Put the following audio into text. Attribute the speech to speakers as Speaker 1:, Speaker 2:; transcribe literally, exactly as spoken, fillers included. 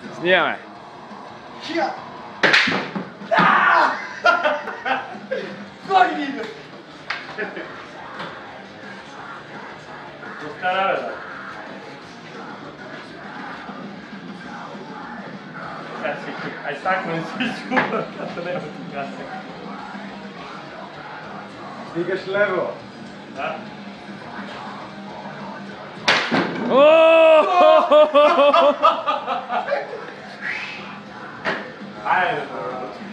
Speaker 1: Snijamy.
Speaker 2: Ja! Ah! Fajnie!
Speaker 3: Postarałem się. Aj tak mam zwiedził, to nie wiem, kasę.
Speaker 2: Biegać lewo.
Speaker 3: Tak?
Speaker 1: O!
Speaker 3: Ale to